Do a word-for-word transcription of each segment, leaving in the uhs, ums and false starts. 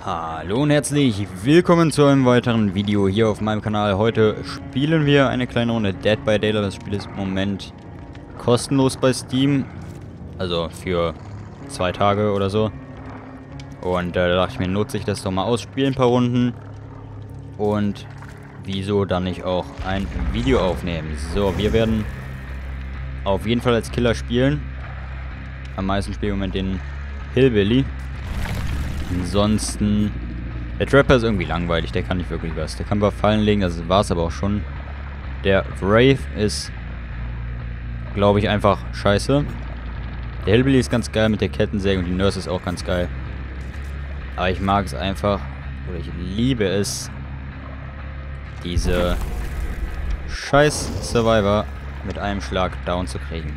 Hallo und herzlich willkommen zu einem weiteren Video hier auf meinem Kanal. Heute spielen wir eine kleine Runde Dead by Daylight. Das Spiel ist im Moment kostenlos bei Steam. Also für zwei Tage oder so. Und äh, da dachte ich mir, nutze ich das doch mal aus, spiele ein paar Runden. Und wieso dann nicht auch ein Video aufnehmen. So, wir werden auf jeden Fall als Killer spielen. Am meisten spiele ich im Moment den Hillbilly. Ansonsten, der Trapper ist irgendwie langweilig, der kann nicht wirklich was. Der kann ein paar Fallen legen, das war es aber auch schon. Der Wraith ist, glaube ich, einfach scheiße. Der Hillbilly ist ganz geil mit der Kettensäge und die Nurse ist auch ganz geil. Aber ich mag es einfach, oder ich liebe es, diese scheiß Survivor mit einem Schlag down zu kriegen.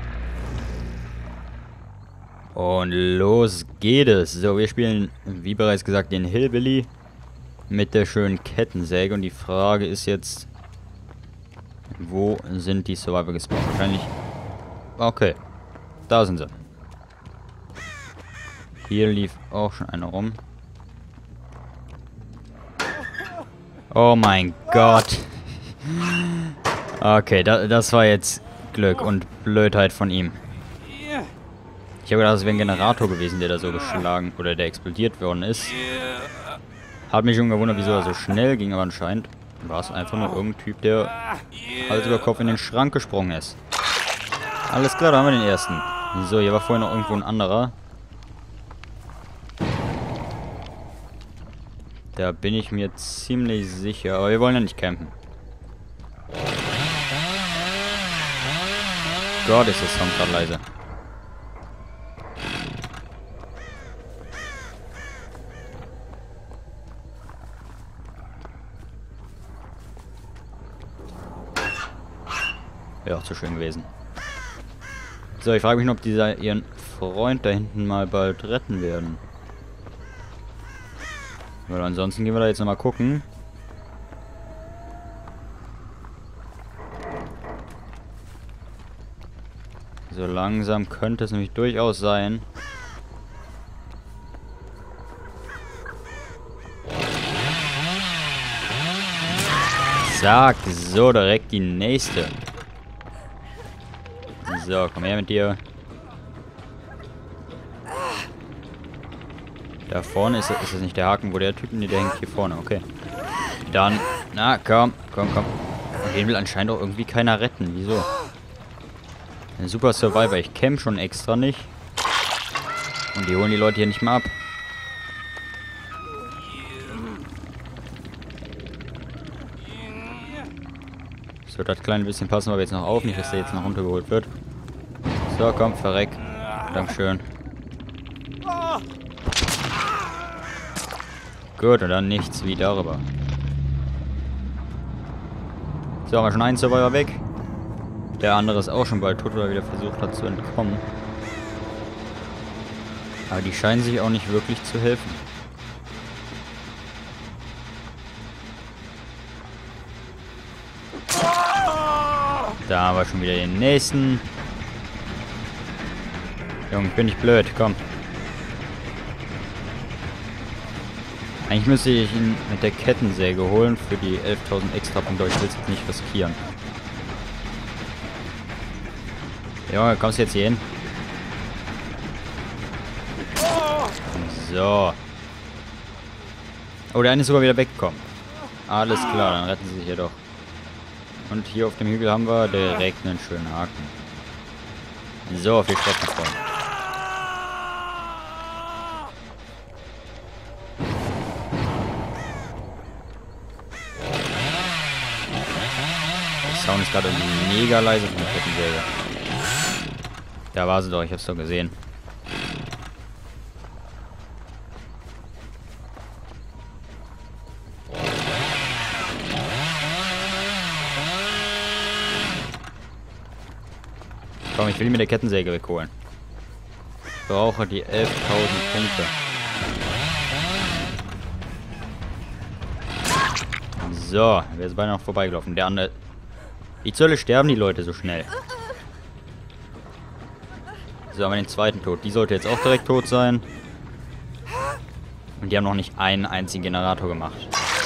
Und los geht es. So, wir spielen, wie bereits gesagt, den Hillbilly mit der schönen Kettensäge. Und die Frage ist jetzt, wo sind die Survivor gespawnt? Wahrscheinlich... Okay, da sind sie. Hier lief auch schon einer rum. Oh mein Gott. Okay, da, das war jetzt Glück und Blödheit von ihm. Ich habe gedacht, es wäre ein Generator gewesen, der da so geschlagen oder der explodiert worden ist. Hat mich schon gewundert, wieso er so schnell ging, aber anscheinend war es einfach nur irgendein Typ, der Hals über Kopf in den Schrank gesprungen ist. Alles klar, da haben wir den ersten. So, hier war vorher noch irgendwo ein anderer. Da bin ich mir ziemlich sicher, aber wir wollen ja nicht campen. Gott, ist das Sound gerade leise. Wäre auch zu schön gewesen. So, ich frage mich nur, ob die ihren Freund da hinten mal bald retten werden. Weil ansonsten gehen wir da jetzt nochmal gucken. So langsam könnte es nämlich durchaus sein. Zack, so direkt die nächste. So, komm her mit dir. Da vorne ist, ist das nicht der Haken, wo der Typ, nee, der hängt hier vorne, okay. Dann, na komm, komm, komm. Und den will anscheinend auch irgendwie keiner retten, wieso? Ein super Survivor, ich camp schon extra nicht. Und die holen die Leute hier nicht mal ab. So, das kleine bisschen passen wir jetzt noch auf, nicht, dass der jetzt noch runtergeholt wird. So, komm, verreck. Dankeschön. Gut, und dann nichts wie darüber. So, haben wir schon einen Survivor weg. Der andere ist auch schon bald tot, weil er wieder versucht hat zu entkommen. Aber die scheinen sich auch nicht wirklich zu helfen. Da haben wir schon wieder den nächsten. Junge, ich bin nicht blöd, komm. Eigentlich müsste ich ihn mit der Kettensäge holen für die elftausend extra Punkte, aber ich will es jetzt nicht riskieren. Junge, kommst du jetzt hier hin? So. Oh, der eine ist sogar wieder weggekommen. Alles klar, dann retten sie sich ja doch. Und hier auf dem Hügel haben wir direkt einen schönen Haken. So, viel Spaß mit Freunden. Der Sound ist gerade irgendwie mega leise von der Kettensäge. Da war sie doch, ich hab's doch gesehen. Komm, ich will ihn mit der Kettensäge wegholen. Ich brauche die elftausend Punkte. So, wir sind beinahe noch vorbeigelaufen. Der andere... Wie zur Hölle sterben die Leute so schnell? So, haben wir den zweiten tot. Die sollte jetzt auch direkt tot sein. Und die haben noch nicht einen einzigen Generator gemacht.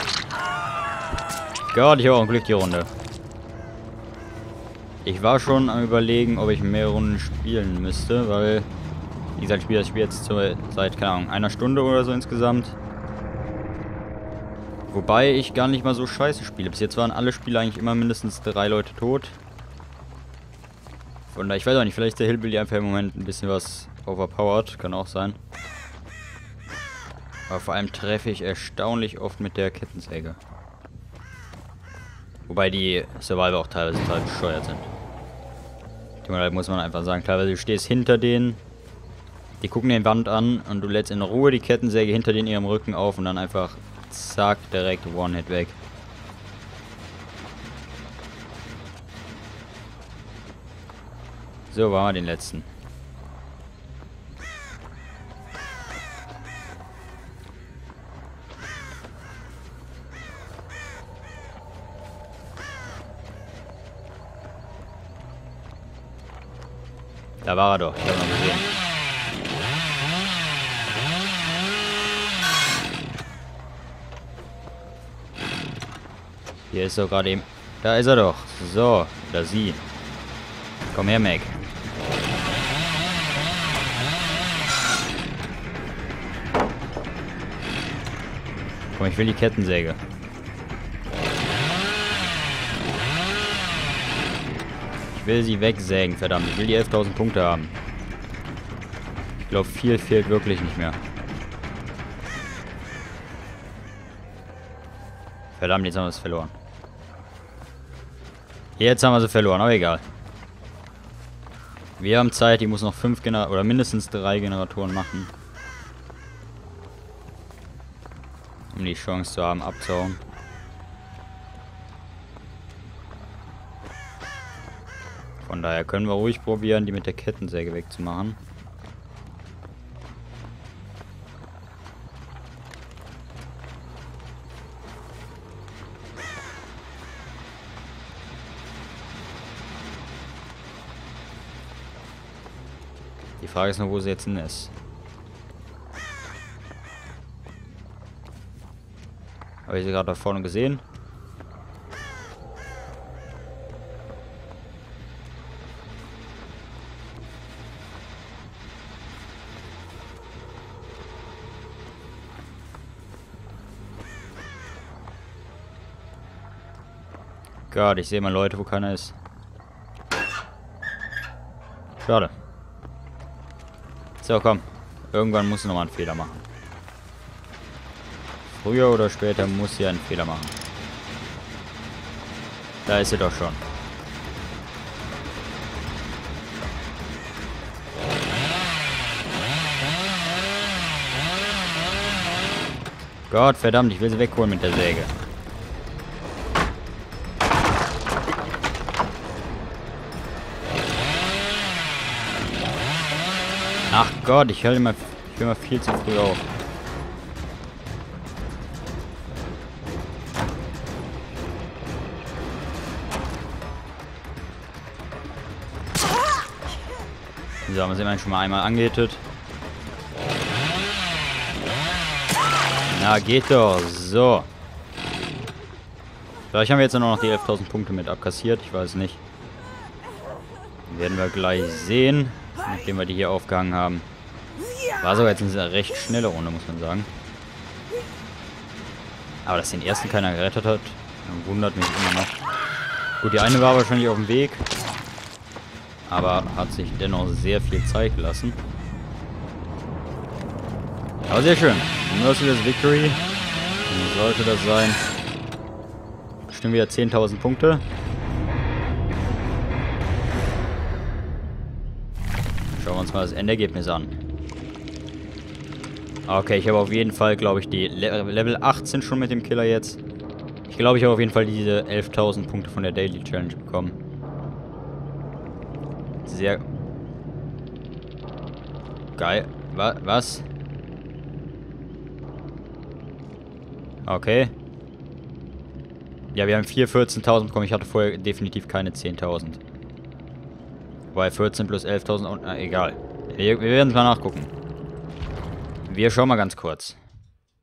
Gott, ich habe auch ein Glück die Runde. Ich war schon am Überlegen, ob ich mehr Runden spielen müsste, weil, wie gesagt, ich spiele das Spiel jetzt zur, seit, keine Ahnung, einer Stunde oder so insgesamt. Wobei ich gar nicht mal so scheiße spiele. Bis jetzt waren alle Spieler eigentlich immer mindestens drei Leute tot. Von daher, ich weiß auch nicht, vielleicht ist der Hillbilly einfach im Moment ein bisschen was overpowered. Kann auch sein. Aber vor allem treffe ich erstaunlich oft mit der Kettensäge. Wobei die Survivor auch teilweise total bescheuert sind. Da muss man einfach sagen, teilweise du stehst hinter denen, die gucken den Wand an und du lädst in Ruhe die Kettensäge hinter den ihrem Rücken auf und dann einfach zack, direkt One-Hit weg. So, waren wir den letzten. Da war er doch, ich habe noch gesehen. Hier ist doch gerade eben... Da ist er doch. So, oder sie. Komm her, Meg. Komm, ich will die Kettensäge. Ich will sie wegsägen, verdammt. Ich will die elftausend Punkte haben. Ich glaube, viel fehlt wirklich nicht mehr. Verdammt, jetzt haben wir es verloren. Jetzt haben wir sie verloren, aber egal. Wir haben Zeit, die muss noch fünf Generatoren oder mindestens drei Generatoren machen. Um die Chance zu haben, abzuhauen. Von daher können wir ruhig probieren, die mit der Kettensäge wegzumachen. Die Frage ist nur, wo sie jetzt hin ist. Habe ich sie gerade da vorne gesehen? Gott, ich sehe mal Leute, wo keiner ist. Schade. So, komm. Irgendwann muss sie nochmal einen Fehler machen. Früher oder später muss sie einen Fehler machen. Da ist sie doch schon. Gott verdammt, ich will sie wegholen mit der Säge. Ach Gott, ich höre immer, ich höre immer viel zu früh auf. So, haben wir sie immerhin schon mal einmal angehittet. Na, geht doch. So. Vielleicht haben wir jetzt nur noch die elftausend Punkte mit abkassiert. Ich weiß nicht. Werden wir gleich sehen, nachdem wir die hier aufgehangen haben. War sogar jetzt eine recht schnelle Runde, muss man sagen. Aber dass den ersten keiner gerettet hat, wundert mich immer noch. Gut, die eine war wahrscheinlich auf dem Weg. Aber hat sich dennoch sehr viel Zeit gelassen. Aber sehr schön. Merciless Victory. Sollte das sein. Bestimmt wieder zehntausend Punkte. Schauen wir uns mal das Endergebnis an. Okay, ich habe auf jeden Fall, glaube ich, die Le Level achtzehn schon mit dem Killer jetzt. Ich glaube, ich habe auf jeden Fall diese elftausend Punkte von der Daily Challenge bekommen. Sehr geil. Wa was? Okay. Ja, wir haben vier vierzehntausend bekommen. Ich hatte vorher definitiv keine zehntausend. Wobei vierzehn plus elftausend und... Na, egal. Wir, wir werden es mal nachgucken. Wir schauen mal ganz kurz.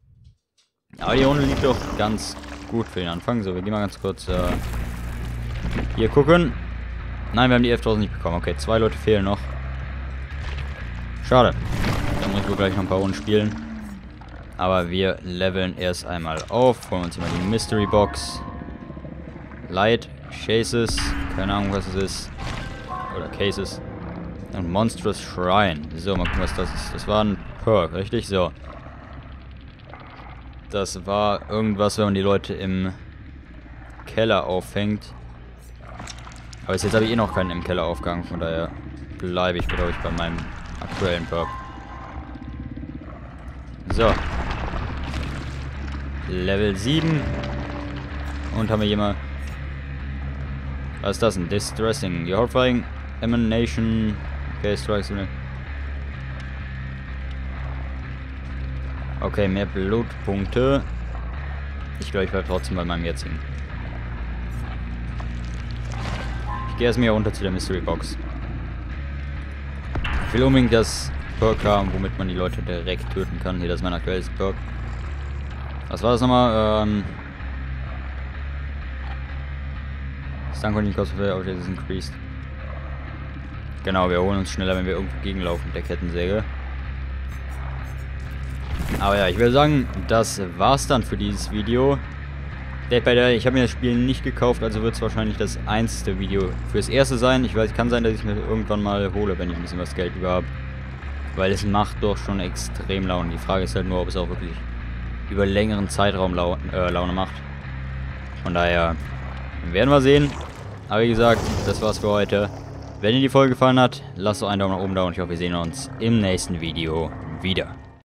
Aber die Runde liegt doch ganz gut für den Anfang. So, wir gehen mal ganz kurz äh, hier gucken. Nein, wir haben die elftausend nicht bekommen. Okay, zwei Leute fehlen noch. Schade. Da muss ich wohl gleich noch ein paar Runden spielen. Aber wir leveln erst einmal auf. Holen uns immer die Mystery Box. Light, Chases. Keine Ahnung, was es ist. Oder Cases. Und Monstrous Shrine. So, mal gucken, was das ist. Das war ein Perk, richtig? So. Das war irgendwas, wenn man die Leute im Keller auffängt. Aber bis jetzt habe ich eh noch keinen im Keller aufgehangen, von daher bleibe ich, glaube ich, bei meinem aktuellen Perk. So. Level sieben. Und haben wir hier mal... Was ist das denn? Distressing. Your horrifying emanation... Okay, strikes me. Okay, mehr Blutpunkte. Ich glaube, ich bleibe trotzdem bei meinem jetzigen. Ich gehe erstmal hier runter zu der Mystery Box. Ich will unbedingt das Perk haben, womit man die Leute direkt töten kann. Hier, das ist mein aktuelles Perk. Was war das nochmal? Ähm... Stun Continuing Cost of Object is increased. Genau, wir holen uns schneller, wenn wir irgendwo gegenlaufen mit der Kettensäge. Aber ja, ich würde sagen, das war's dann für dieses Video. Dead by Daylight, ich habe mir das Spiel nicht gekauft, also wird es wahrscheinlich das einzige Video fürs erste sein. Ich weiß, kann sein, dass ich mir irgendwann mal hole, wenn ich ein bisschen was Geld über habe. Weil es macht doch schon extrem Laune. Die Frage ist halt nur, ob es auch wirklich über längeren Zeitraum Laune, äh, Laune macht. Von daher werden wir sehen. Aber wie gesagt, das war's für heute. Wenn dir die Folge gefallen hat, lasst doch einen Daumen nach oben da und ich hoffe, wir sehen uns im nächsten Video wieder.